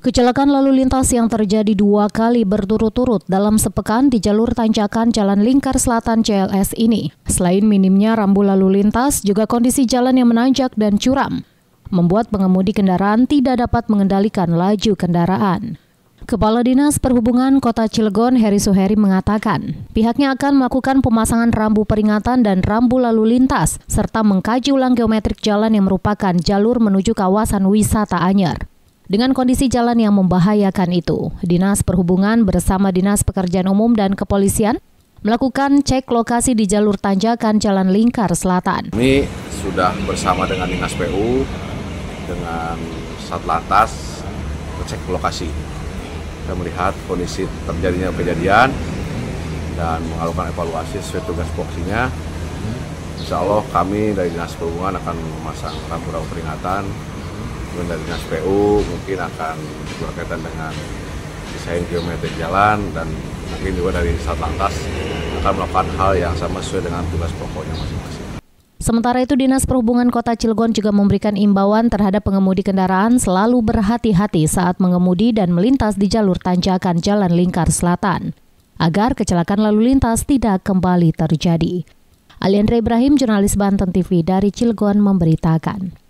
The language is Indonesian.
Kecelakaan lalu lintas yang terjadi 2 kali berturut-turut dalam sepekan di jalur tanjakan Jalan Lingkar Selatan CLS ini. Selain minimnya rambu lalu lintas, juga kondisi jalan yang menanjak dan curam, membuat pengemudi kendaraan tidak dapat mengendalikan laju kendaraan. Kepala Dinas Perhubungan Kota Cilegon, Heri Suheri, mengatakan pihaknya akan melakukan pemasangan rambu peringatan dan rambu lalu lintas, serta mengkaji ulang geometrik jalan yang merupakan jalur menuju kawasan wisata Anyer. Dengan kondisi jalan yang membahayakan itu, Dinas Perhubungan bersama Dinas Pekerjaan Umum dan Kepolisian melakukan cek lokasi di jalur tanjakan Jalan Lingkar Selatan. Ini sudah bersama dengan Dinas PU, dengan Satlantas, cek lokasi. Kita melihat kondisi terjadinya kejadian dan melakukan evaluasi sesuai tugas poksinya. Insya Allah kami dari Dinas Perhubungan akan memasang rambu-rambu peringatan. Dari Dinas PU mungkin akan berkaitan dengan desain geometrik jalan, dan mungkin juga dari Satlantas akan melakukan hal yang sama sesuai dengan tugas pokoknya masing-masing. Sementara itu, Dinas Perhubungan Kota Cilegon juga memberikan imbauan terhadap pengemudi kendaraan selalu berhati-hati saat mengemudi dan melintas di jalur tanjakan Jalan Lingkar Selatan, agar kecelakaan lalu lintas tidak kembali terjadi. Aliandra Ibrahim, jurnalis Banten TV dari Cilegon, memberitakan.